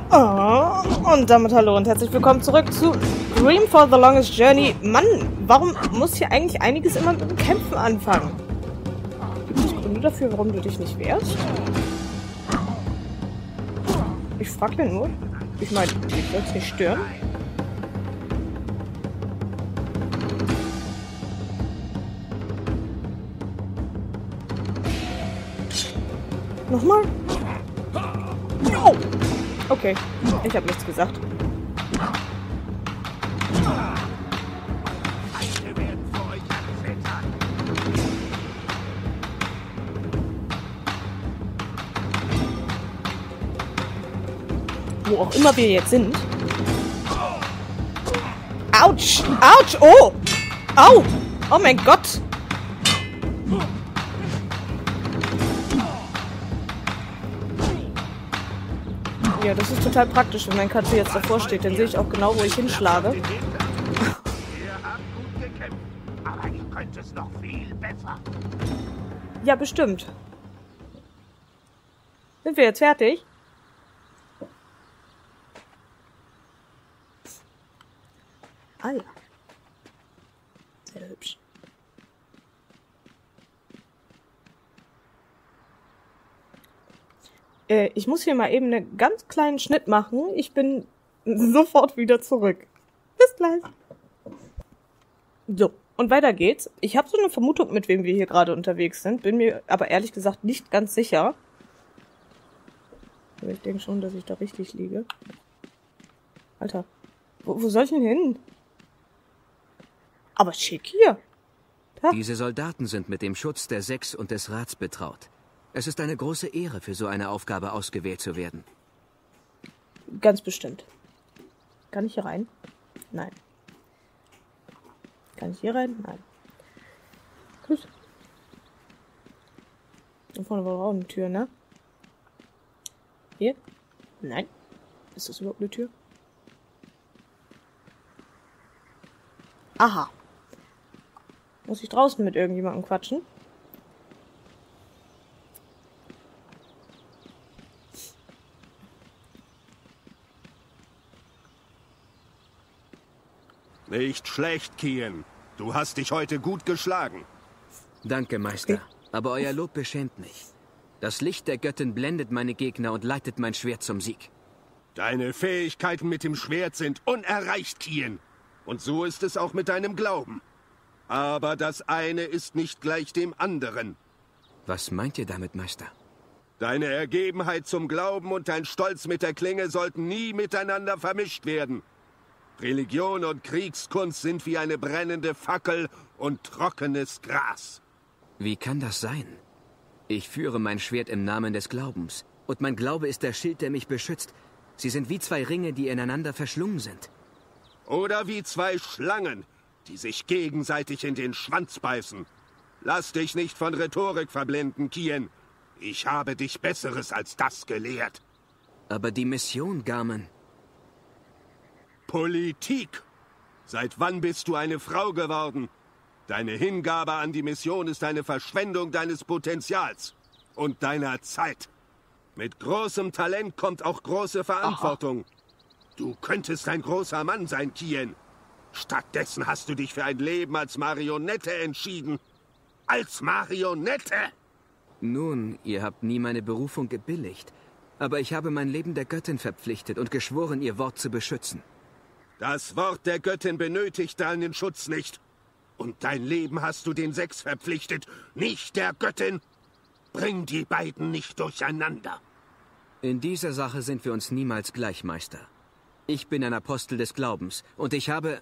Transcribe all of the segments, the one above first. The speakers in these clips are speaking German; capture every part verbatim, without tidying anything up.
Oh, und damit hallo und herzlich willkommen zurück zu Dream for the Longest Journey. Mann, warum muss hier eigentlich einiges immer mit dem Kämpfen anfangen? Gibt es Gründe dafür, warum du dich nicht wehrst? Ich frag mir nur. Ich meine, ich will es nicht stören. Nochmal? Oh! Okay, ich habe nichts gesagt. Wo auch immer wir jetzt sind. Autsch! Autsch! Oh! Au! Oh mein Gott! Ja, das ist total praktisch, wenn mein Katze jetzt davor steht. Dann sehe ich auch genau, wo ich hinschlage. Ihr habt gut gekämpft, aber ihr könnt es noch viel besser. Ja, bestimmt. Sind wir jetzt fertig? Ah ja. Sehr hübsch. Äh, ich muss hier mal eben einen ganz kleinen Schnitt machen. Ich bin sofort wieder zurück. Bis gleich. So, und weiter geht's. Ich habe so eine Vermutung, mit wem wir hier gerade unterwegs sind. Bin mir aber ehrlich gesagt nicht ganz sicher. Aber ich denke schon, dass ich da richtig liege. Alter, wo, wo soll ich denn hin? Aber schick hier. Da. Diese Soldaten sind mit dem Schutz der Sechs und des Rats betraut. Es ist eine große Ehre, für so eine Aufgabe ausgewählt zu werden. Ganz bestimmt. Kann ich hier rein? Nein. Kann ich hier rein? Nein. Gut. Da vorne war auch eine Tür, ne? Hier? Nein. Ist das überhaupt eine Tür? Aha. Muss ich draußen mit irgendjemandem quatschen? Nicht schlecht, Kian. Du hast dich heute gut geschlagen. Danke, Meister. Aber euer Lob beschämt mich. Das Licht der Göttin blendet meine Gegner und leitet mein Schwert zum Sieg. Deine Fähigkeiten mit dem Schwert sind unerreicht, Kian. Und so ist es auch mit deinem Glauben. Aber das eine ist nicht gleich dem anderen. Was meint ihr damit, Meister? Deine Ergebenheit zum Glauben und dein Stolz mit der Klinge sollten nie miteinander vermischt werden. Religion und Kriegskunst sind wie eine brennende Fackel und trockenes Gras. Wie kann das sein? Ich führe mein Schwert im Namen des Glaubens. Und mein Glaube ist der Schild, der mich beschützt. Sie sind wie zwei Ringe, die ineinander verschlungen sind. Oder wie zwei Schlangen, die sich gegenseitig in den Schwanz beißen. Lass dich nicht von Rhetorik verblenden, Kian. Ich habe dich Besseres als das gelehrt. Aber die Mission, Garmin. Politik. Seit wann bist du eine Frau geworden? Deine Hingabe an die Mission ist eine Verschwendung deines Potenzials und deiner Zeit. Mit großem Talent kommt auch große Verantwortung. Aha. Du könntest ein großer Mann sein, Kian. Stattdessen hast du dich für ein Leben als Marionette entschieden. Als Marionette! Nun, ihr habt nie meine Berufung gebilligt. Aber ich habe mein Leben der Göttin verpflichtet und geschworen, ihr Wort zu beschützen. Das Wort der Göttin benötigt deinen Schutz nicht. Und dein Leben hast du den Sechs verpflichtet, nicht der Göttin. Bring die beiden nicht durcheinander. In dieser Sache sind wir uns niemals gleich, Meister. Ich bin ein Apostel des Glaubens und ich habe...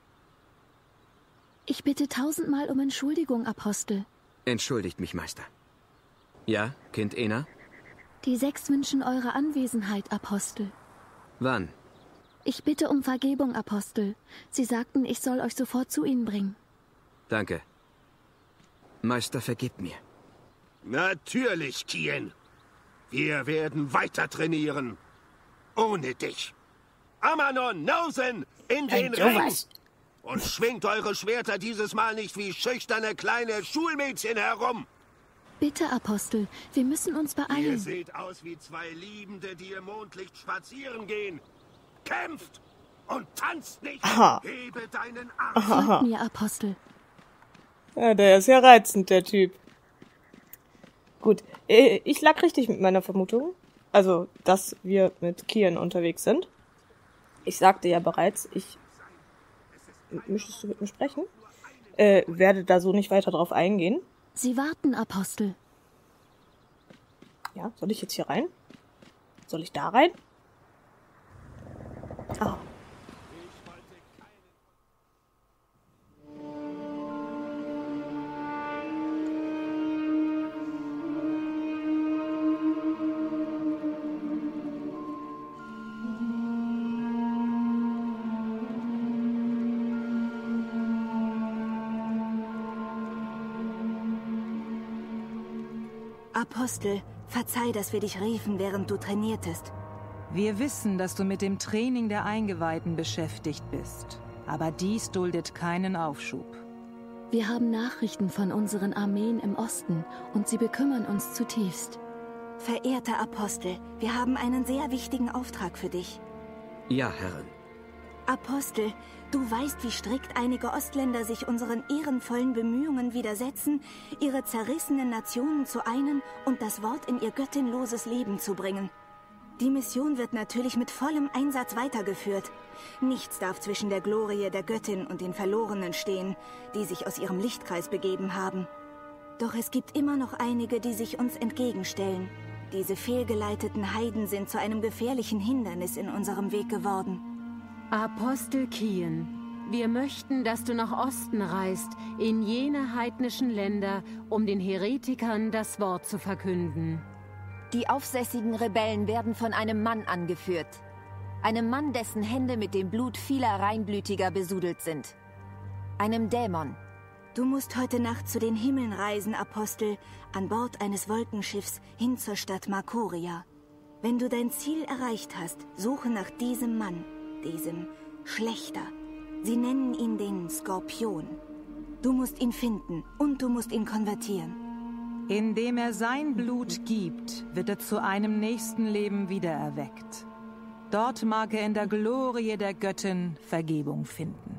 Ich bitte tausendmal um Entschuldigung, Apostel. Entschuldigt mich, Meister. Ja, Kind Ena? Die Sechs wünschen eure Anwesenheit, Apostel. Wann? Ich bitte um Vergebung, Apostel. Sie sagten, ich soll euch sofort zu ihnen bringen. Danke. Meister, vergebt mir. Natürlich, Kian. Wir werden weiter trainieren. Ohne dich. Amanon, Nosen, in den Hey, Ring! sowas. Und schwingt eure Schwerter dieses Mal nicht wie schüchterne kleine Schulmädchen herum. Bitte, Apostel, wir müssen uns Ihr beeilen. seht aus wie zwei Liebende, die im Mondlicht spazieren gehen. Kämpft und tanzt nicht. Aha. Hebe deinen Arm. Folgt mir, Apostel. Ja, der ist ja reizend, der Typ. Gut, äh, ich lag richtig mit meiner Vermutung. Also, dass wir mit Kian unterwegs sind. Ich sagte ja bereits, ich... Möchtest du mit mir sprechen? Äh, werde da so nicht weiter drauf eingehen. Sie warten, Apostel. Ja, soll ich jetzt hier rein? Soll ich da rein? Ah. Apostel, verzeih, dass wir dich riefen, während du trainiertest. Wir wissen, dass du mit dem Training der Eingeweihten beschäftigt bist. Aber dies duldet keinen Aufschub. Wir haben Nachrichten von unseren Armeen im Osten und sie bekümmern uns zutiefst. Verehrter Apostel, wir haben einen sehr wichtigen Auftrag für dich. Ja, Herrin. Apostel, du weißt, wie strikt einige Ostländer sich unseren ehrenvollen Bemühungen widersetzen, ihre zerrissenen Nationen zu einen und das Wort in ihr göttinloses Leben zu bringen. Die Mission wird natürlich mit vollem Einsatz weitergeführt. Nichts darf zwischen der Glorie der Göttin und den Verlorenen stehen, die sich aus ihrem Lichtkreis begeben haben. Doch es gibt immer noch einige, die sich uns entgegenstellen. Diese fehlgeleiteten Heiden sind zu einem gefährlichen Hindernis in unserem Weg geworden. Apostel Kian, wir möchten, dass du nach Osten reist, in jene heidnischen Länder, um den Heretikern das Wort zu verkünden. Die aufsässigen Rebellen werden von einem Mann angeführt. Einem Mann, dessen Hände mit dem Blut vieler Reinblütiger besudelt sind. Einem Dämon. Du musst heute Nacht zu den Himmeln reisen, Apostel, an Bord eines Wolkenschiffs hin zur Stadt Markoria. Wenn du dein Ziel erreicht hast, suche nach diesem Mann. Diesem Schlechter. Sie nennen ihn den Skorpion. Du musst ihn finden und du musst ihn konvertieren. Indem er sein Blut gibt, wird er zu einem nächsten Leben wiedererweckt. Dort mag er in der Glorie der Göttin Vergebung finden.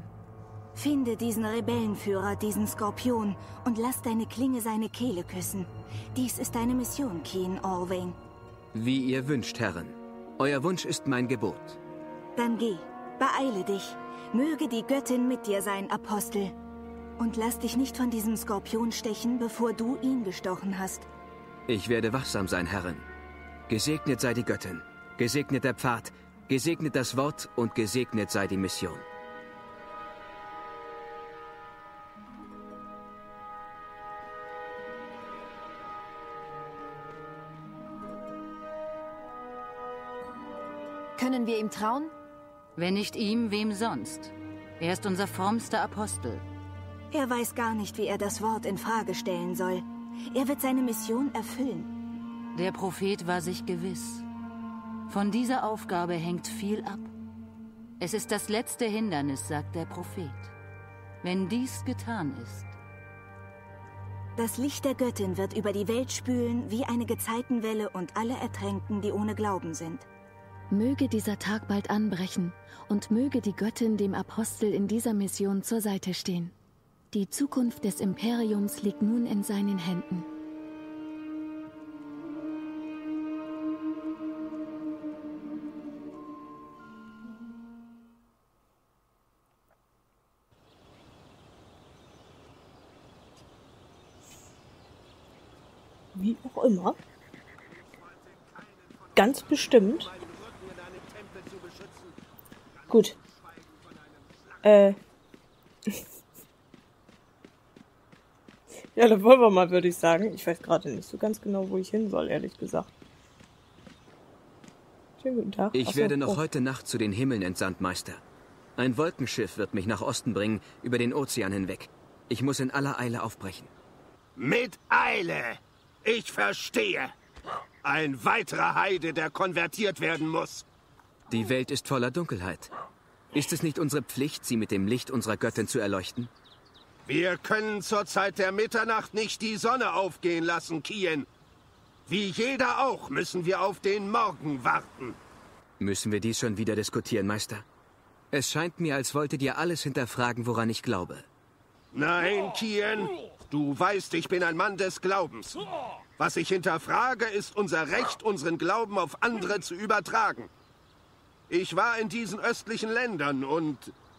Finde diesen Rebellenführer, diesen Skorpion, und lass deine Klinge seine Kehle küssen. Dies ist deine Mission, Kian Orvain. Wie ihr wünscht, Herrin. Euer Wunsch ist mein Gebot. Dann geh, beeile dich. Möge die Göttin mit dir sein, Apostel. Und lass dich nicht von diesem Skorpion stechen, bevor du ihn gestochen hast. Ich werde wachsam sein, Herrin. Gesegnet sei die Göttin, gesegnet der Pfad, gesegnet das Wort und gesegnet sei die Mission. Können wir ihm trauen? Wenn nicht ihm, wem sonst? Er ist unser frommster Apostel. Er weiß gar nicht, wie er das Wort in Frage stellen soll. Er wird seine Mission erfüllen. Der Prophet war sich gewiss. Von dieser Aufgabe hängt viel ab. Es ist das letzte Hindernis, sagt der Prophet. Wenn dies getan ist. Das Licht der Göttin wird über die Welt spülen wie eine Gezeitenwelle und alle ertränken, die ohne Glauben sind. Möge dieser Tag bald anbrechen und möge die Göttin dem Apostel in dieser Mission zur Seite stehen. Die Zukunft des Imperiums liegt nun in seinen Händen. Wie auch immer. Ganz bestimmt. Gut. Äh. Ja, dann wollen wir mal, würde ich sagen. Ich weiß gerade nicht so ganz genau, wo ich hin soll, ehrlich gesagt. Schönen guten Tag. Ich Achso, werde noch oh. heute Nacht zu den Himmeln entsandt, Meister. Ein Wolkenschiff wird mich nach Osten bringen, über den Ozean hinweg. Ich muss in aller Eile aufbrechen. Mit Eile! Ich verstehe. Ein weiterer Heide, der konvertiert werden muss. Die Welt ist voller Dunkelheit. Ist es nicht unsere Pflicht, sie mit dem Licht unserer Göttin zu erleuchten? Wir können zur Zeit der Mitternacht nicht die Sonne aufgehen lassen, Kiyen. Wie jeder auch müssen wir auf den Morgen warten. Müssen wir dies schon wieder diskutieren, Meister? Es scheint mir, als wolltet ihr alles hinterfragen, woran ich glaube. Nein, Kiyen. Du weißt, ich bin ein Mann des Glaubens. Was ich hinterfrage, ist unser Recht, unseren Glauben auf andere zu übertragen. Ich war in diesen östlichen Ländern und...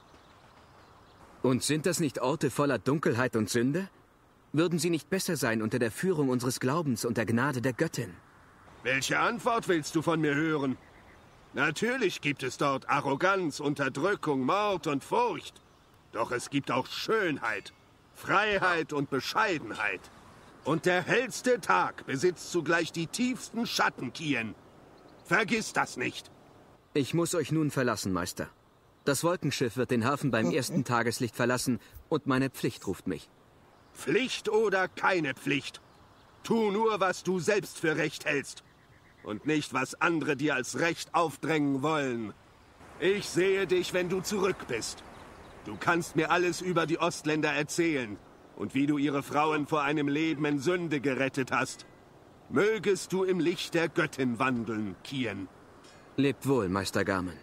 Und sind das nicht Orte voller Dunkelheit und Sünde? Würden sie nicht besser sein unter der Führung unseres Glaubens und der Gnade der Göttin? Welche Antwort willst du von mir hören? Natürlich gibt es dort Arroganz, Unterdrückung, Mord und Furcht. Doch es gibt auch Schönheit, Freiheit und Bescheidenheit. Und der hellste Tag besitzt zugleich die tiefsten Schatten, Kiyen. Vergiss das nicht. Ich muss euch nun verlassen, Meister. Das Wolkenschiff wird den Hafen beim ersten Tageslicht verlassen und meine Pflicht ruft mich. Pflicht oder keine Pflicht. Tu nur, was du selbst für recht hältst. Und nicht, was andere dir als Recht aufdrängen wollen. Ich sehe dich, wenn du zurück bist. Du kannst mir alles über die Ostländer erzählen und wie du ihre Frauen vor einem Leben in Sünde gerettet hast. Mögest du im Licht der Göttin wandeln, Kiyen. Lebt wohl, Meister Garmin.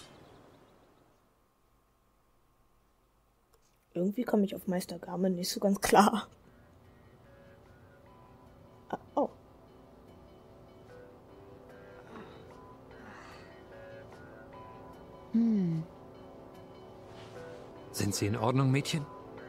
Irgendwie komme ich auf Meister Garmin nicht so ganz klar. Ah, oh. Hm. Sind Sie in Ordnung, Mädchen?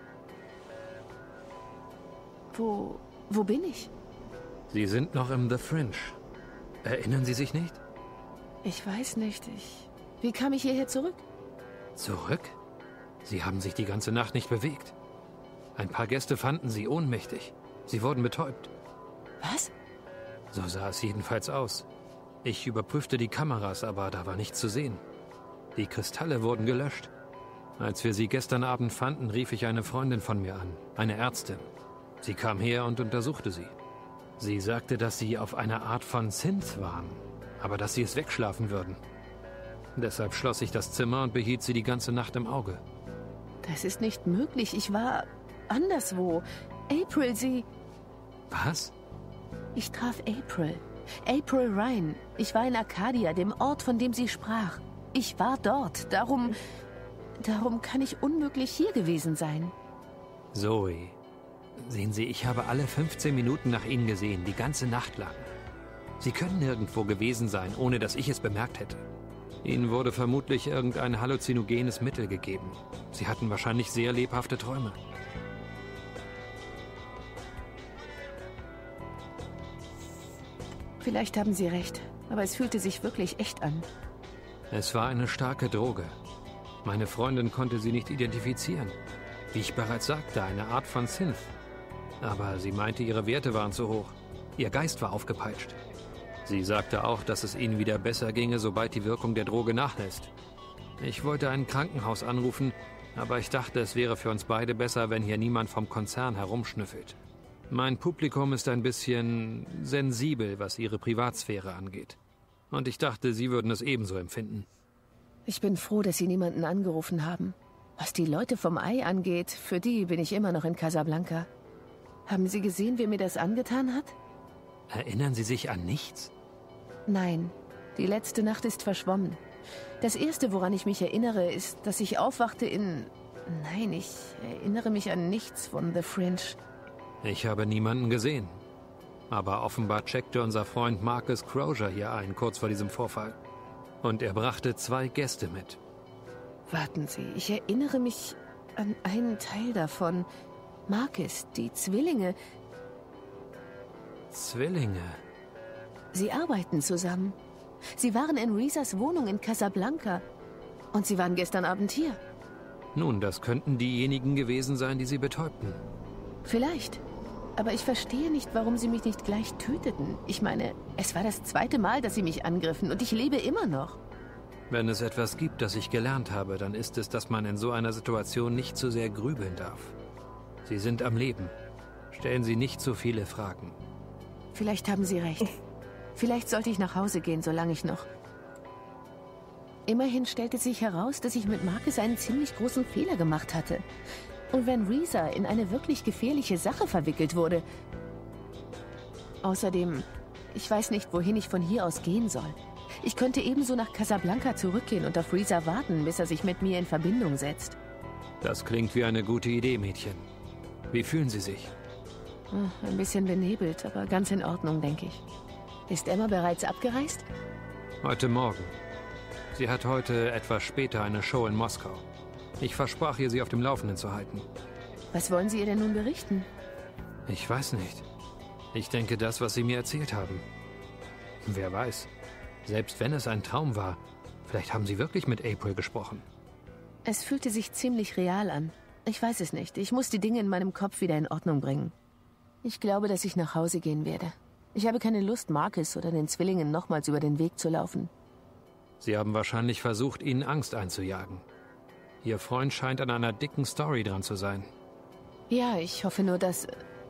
Wo... wo bin ich? Sie sind noch im The Fringe. Erinnern Sie sich nicht? Ich weiß nicht, ich... Wie kam ich hierher zurück? Zurück? Sie haben sich die ganze Nacht nicht bewegt. Ein paar Gäste fanden Sie ohnmächtig. Sie wurden betäubt. Was? So sah es jedenfalls aus. Ich überprüfte die Kameras, aber da war nichts zu sehen. Die Kristalle wurden gelöscht. Als wir sie gestern Abend fanden, rief ich eine Freundin von mir an, eine Ärztin. Sie kam her und untersuchte sie. Sie sagte, dass sie auf einer Art von Synth waren, aber dass sie es wegschlafen würden. Deshalb schloss ich das Zimmer und behielt sie die ganze Nacht im Auge. Das ist nicht möglich. Ich war anderswo. April, sie... Was? Ich traf April. April Ryan. Ich war in Arcadia, dem Ort, von dem sie sprach. Ich war dort. Darum... Darum kann ich unmöglich hier gewesen sein. Zoe, sehen Sie, ich habe alle fünfzehn Minuten nach Ihnen gesehen, die ganze Nacht lang. Sie können nirgendwo gewesen sein, ohne dass ich es bemerkt hätte. Ihnen wurde vermutlich irgendein halluzinogenes Mittel gegeben. Sie hatten wahrscheinlich sehr lebhafte Träume. Vielleicht haben Sie recht, aber es fühlte sich wirklich echt an. Es war eine starke Droge. Meine Freundin konnte sie nicht identifizieren. Wie ich bereits sagte, eine Art von Synth. Aber sie meinte, ihre Werte waren zu hoch. Ihr Geist war aufgepeitscht. Sie sagte auch, dass es ihnen wieder besser ginge, sobald die Wirkung der Droge nachlässt. Ich wollte ein Krankenhaus anrufen, aber ich dachte, es wäre für uns beide besser, wenn hier niemand vom Konzern herumschnüffelt. Mein Publikum ist ein bisschen sensibel, was ihre Privatsphäre angeht. Und ich dachte, Sie würden es ebenso empfinden. Ich bin froh, dass Sie niemanden angerufen haben. Was die Leute vom Ei angeht, für die bin ich immer noch in Casablanca. Haben Sie gesehen, wer mir das angetan hat? Erinnern Sie sich an nichts? Nein, die letzte Nacht ist verschwommen. Das Erste, woran ich mich erinnere, ist, dass ich aufwachte in... Nein, ich erinnere mich an nichts von The Fringe. Ich habe niemanden gesehen. Aber offenbar checkte unser Freund Marcus Crozier hier ein, kurz vor diesem Vorfall. Und er brachte zwei Gäste mit. Warten Sie, ich erinnere mich an einen Teil davon. Marcus, die Zwillinge. Zwillinge? Sie arbeiten zusammen. Sie waren in Risas Wohnung in Casablanca. Und sie waren gestern Abend hier. Nun, das könnten diejenigen gewesen sein, die sie betäubten. Vielleicht. Aber ich verstehe nicht, warum sie mich nicht gleich töteten. Ich meine, es war das zweite Mal, dass sie mich angriffen und ich lebe immer noch. Wenn es etwas gibt, das ich gelernt habe, dann ist es, dass man in so einer Situation nicht zu sehr grübeln darf. Sie sind am Leben. Stellen Sie nicht so viele Fragen. Vielleicht haben Sie recht. Vielleicht sollte ich nach Hause gehen, solange ich noch... Immerhin stellte sich heraus, dass ich mit Marcus einen ziemlich großen Fehler gemacht hatte. Und wenn Reza in eine wirklich gefährliche Sache verwickelt wurde... Außerdem, ich weiß nicht, wohin ich von hier aus gehen soll. Ich könnte ebenso nach Casablanca zurückgehen und auf Reza warten, bis er sich mit mir in Verbindung setzt. Das klingt wie eine gute Idee, Mädchen. Wie fühlen Sie sich? Ein bisschen benebelt, aber ganz in Ordnung, denke ich. Ist Emma bereits abgereist? Heute Morgen. Sie hat heute etwas später eine Show in Moskau. Ich versprach ihr, sie auf dem Laufenden zu halten. Was wollen Sie ihr denn nun berichten? Ich weiß nicht. Ich denke, das, was Sie mir erzählt haben. Wer weiß. Selbst wenn es ein Traum war, vielleicht haben Sie wirklich mit April gesprochen. Es fühlte sich ziemlich real an. Ich weiß es nicht. Ich muss die Dinge in meinem Kopf wieder in Ordnung bringen. Ich glaube, dass ich nach Hause gehen werde. Ich habe keine Lust, Marcus oder den Zwillingen nochmals über den Weg zu laufen. Sie haben wahrscheinlich versucht, ihnen Angst einzujagen. Ihr Freund scheint an einer dicken Story dran zu sein. Ja, ich hoffe nur, dass...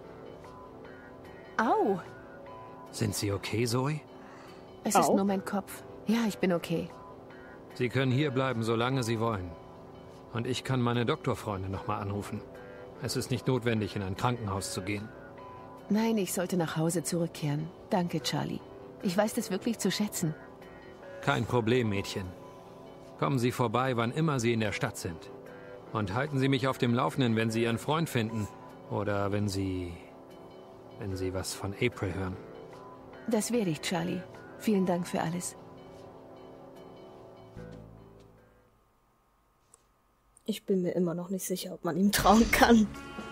Au! Sind Sie okay, Zoe? Es Au? ist nur mein Kopf. Ja, ich bin okay. Sie können hier bleiben, solange Sie wollen. Und ich kann meine Doktorfreunde nochmal anrufen. Es ist nicht notwendig, in ein Krankenhaus zu gehen. Nein, ich sollte nach Hause zurückkehren. Danke, Charlie. Ich weiß das wirklich zu schätzen. Kein Problem, Mädchen. Kommen Sie vorbei, wann immer Sie in der Stadt sind. Und halten Sie mich auf dem Laufenden, wenn Sie Ihren Freund finden. Oder wenn Sie... wenn Sie was von April hören. Das werde ich, Charlie. Vielen Dank für alles. Ich bin mir immer noch nicht sicher, ob man ihm trauen kann.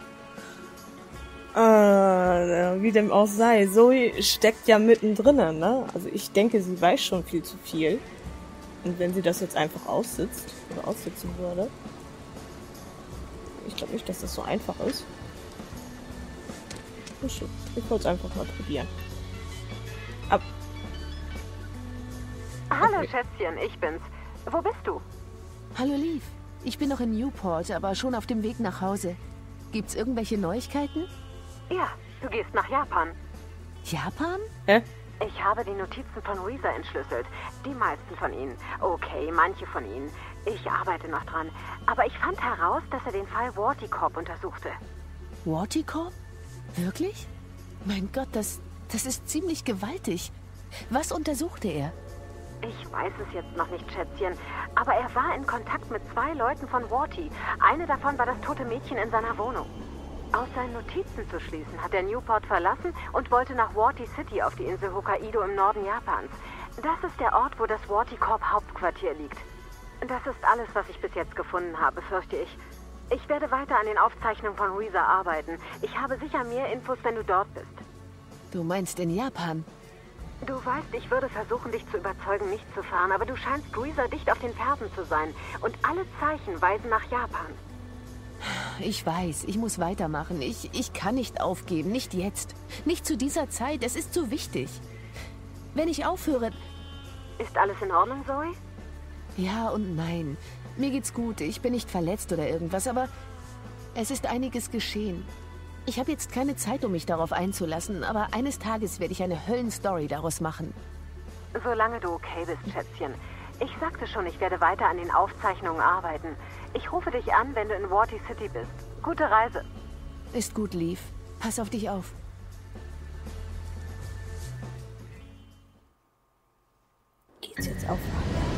Äh, wie dem auch sei, Zoe steckt ja mittendrin, ne? Also ich denke, sie weiß schon viel zu viel. Und wenn sie das jetzt einfach aussitzt, oder aussitzen würde... Ich glaube nicht, dass das so einfach ist. Ich wollte es einfach mal probieren. Ab. Hallo, Okay. Schätzchen, ich bin's. Wo bist du? Hallo, Leaf. Ich bin noch in Newport, aber schon auf dem Weg nach Hause. Gibt's irgendwelche Neuigkeiten? Ja, du gehst nach Japan. Japan? Hä? Ich habe die Notizen von Reza entschlüsselt. Die meisten von ihnen. Okay, manche von ihnen. Ich arbeite noch dran. Aber ich fand heraus, dass er den Fall Warticorp untersuchte. Warticorp? Wirklich? Mein Gott, das, das ist ziemlich gewaltig. Was untersuchte er? Ich weiß es jetzt noch nicht, Schätzchen. Aber er war in Kontakt mit zwei Leuten von Warty. Eine davon war das tote Mädchen in seiner Wohnung. Aus seinen Notizen zu schließen, hat er Newport verlassen und wollte nach Warty City auf die Insel Hokkaido im Norden Japans. Das ist der Ort, wo das Warticorp Hauptquartier liegt. Das ist alles, was ich bis jetzt gefunden habe, fürchte ich. Ich werde weiter an den Aufzeichnungen von Reza arbeiten. Ich habe sicher mehr Infos, wenn du dort bist. Du meinst in Japan? Du weißt, ich würde versuchen, dich zu überzeugen, nicht zu fahren, aber du scheinst Reza dicht auf den Fersen zu sein. Und alle Zeichen weisen nach Japan. Ich weiß, ich muss weitermachen. Ich, ich kann nicht aufgeben, nicht jetzt. Nicht zu dieser Zeit, es ist zu wichtig. Wenn ich aufhöre... Ist alles in Ordnung, Zoe? Ja und nein. Mir geht's gut, ich bin nicht verletzt oder irgendwas, aber es ist einiges geschehen. Ich habe jetzt keine Zeit, um mich darauf einzulassen, aber eines Tages werde ich eine Höllenstory daraus machen. Solange du okay bist, Schätzchen. Ich sagte schon, ich werde weiter an den Aufzeichnungen arbeiten. Ich rufe dich an, wenn du in Warty City bist. Gute Reise. Ist gut, Leaf. Pass auf dich auf. Geht's jetzt auf?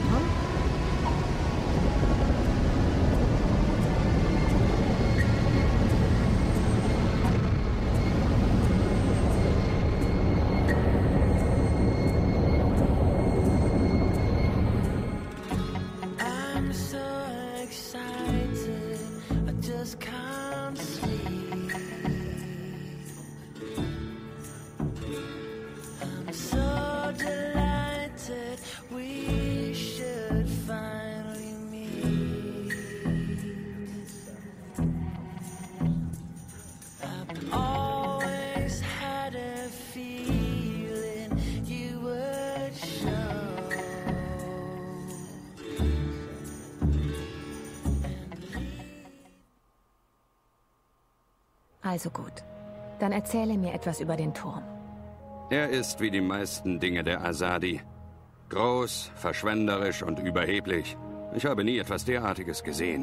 Also gut. Dann erzähle mir etwas über den Turm. Er ist wie die meisten Dinge der Azadi. Groß, verschwenderisch und überheblich. Ich habe nie etwas derartiges gesehen.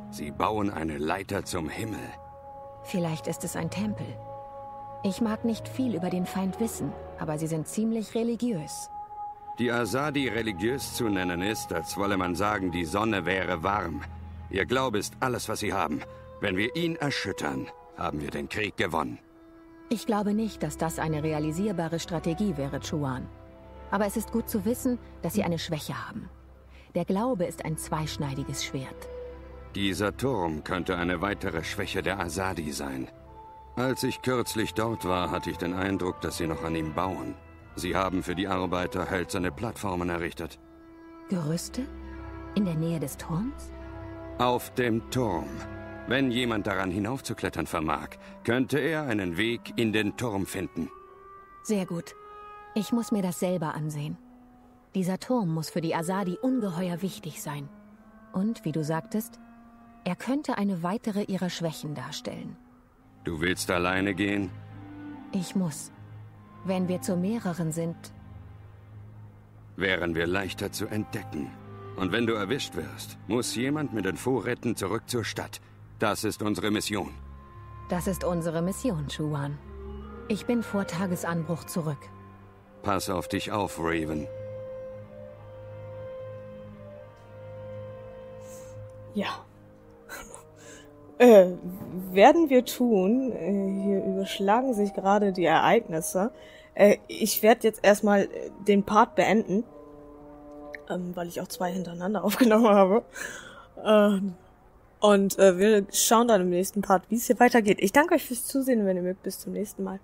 Sie bauen eine Leiter zum Himmel. Vielleicht ist es ein Tempel. Ich mag nicht viel über den Feind wissen, aber sie sind ziemlich religiös. Die Azadi religiös zu nennen ist, als wolle man sagen, die Sonne wäre warm. Ihr Glaube ist alles, was sie haben. Wenn wir ihn erschüttern, haben wir den Krieg gewonnen. Ich glaube nicht, dass das eine realisierbare Strategie wäre, Chuan. Aber es ist gut zu wissen, dass sie eine Schwäche haben. Der Glaube ist ein zweischneidiges Schwert. Dieser Turm könnte eine weitere Schwäche der Azadi sein. Als ich kürzlich dort war, hatte ich den Eindruck, dass sie noch an ihm bauen. Sie haben für die Arbeiter hölzerne Plattformen errichtet. Gerüste? In der Nähe des Turms? Auf dem Turm. Wenn jemand daran hinaufzuklettern vermag, könnte er einen Weg in den Turm finden. Sehr gut. Ich muss mir das selber ansehen. Dieser Turm muss für die Azadi ungeheuer wichtig sein. Und, wie du sagtest, er könnte eine weitere ihrer Schwächen darstellen. Du willst alleine gehen? Ich muss. Wenn wir zu mehreren sind... Wären wir leichter zu entdecken. Und wenn du erwischt wirst, muss jemand mit den Vorräten zurück zur Stadt. Das ist unsere Mission. Das ist unsere Mission, Chuan. Ich bin vor Tagesanbruch zurück. Pass auf dich auf, Raven. Ja. äh, werden wir tun. Äh, hier überschlagen sich gerade die Ereignisse. Äh, ich werde jetzt erstmal den Part beenden. Ähm, weil ich auch zwei hintereinander aufgenommen habe. Ähm, und äh, wir schauen dann im nächsten Part, wie es hier weitergeht. Ich danke euch fürs Zusehen, wenn ihr mögt. Bis zum nächsten Mal.